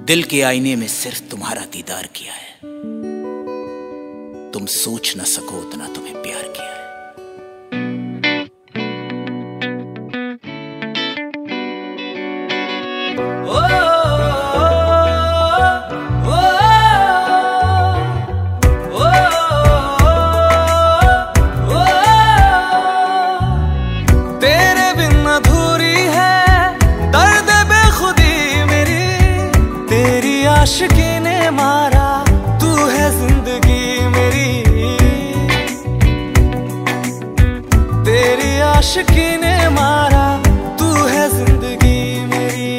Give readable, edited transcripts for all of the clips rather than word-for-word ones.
दिल के आईने में सिर्फ तुम्हारा दीदार किया है। तुम सोच न सको उतना तुम्हें प्यार किया है। तेरे बिन अधूरी है दर्द बेखुदी मेरी, तेरी आशिकी ने मारा तू है जिंदगी मेरी, तेरी आशिकी ने मारा तू है जिंदगी मेरी।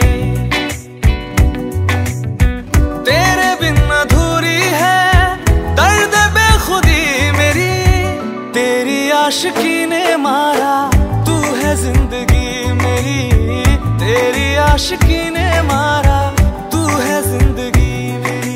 तेरे बिन अधूरी है दर्द बेखुदी मेरी, तेरी आशिकी ने मारा तू है जिंदगी मेरी, तेरी आशिकी ने मारा तू है जिंदगी मेरी।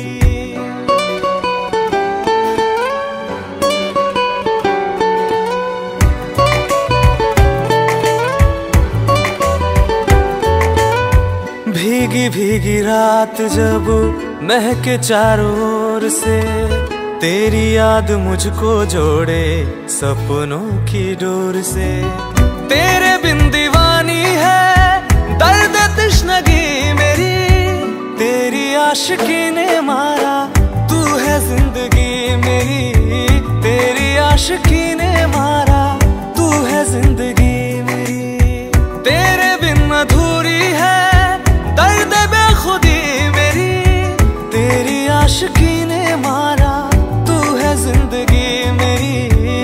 भीगी भीगी रात जब महके चारों ओर से, तेरी याद मुझको जोड़े सपनों की डोर से। तेरे बिन दीवानी है दर्द तश्नगी मेरी, तेरी आशिकी ने मारा तू है जिंदगी मेरी, तेरी आशिकी ने मारा तू है जिंदगी मेरी। तेरे बिन अधूरी है दर्द बेखुदी मेरी, तेरी आशिकी ने मारा तू है जिंदगी मेरी,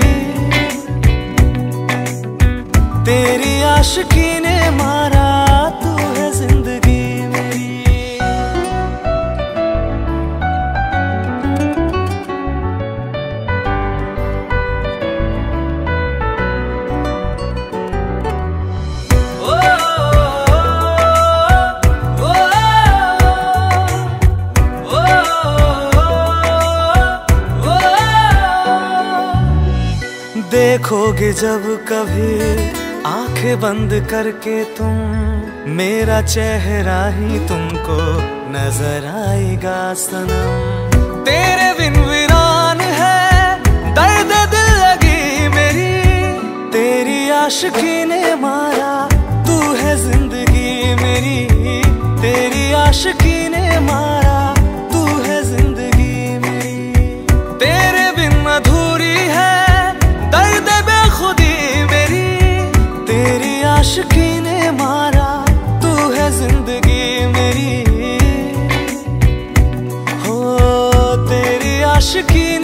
तेरी आशिकी ने मारा तू है जिंदगी मेरी। देखोगे जब कभी आंखें बंद करके तुम, मेरा चेहरा ही तुमको नजर आएगा सनम। तेरे बिन वीरान है दर्द दिल लगी मेरी, तेरी आशिकी ने मारा तू है जिंदगी मेरी, तेरी आशिकी ने मारा तू है जिंदगी मेरी। तेरे बिन अधूरी है दर्द बेखुदी मेरी, तेरी आशिकी ने मारा तू है जिंदगी मेरी, हो तेरी आशिकी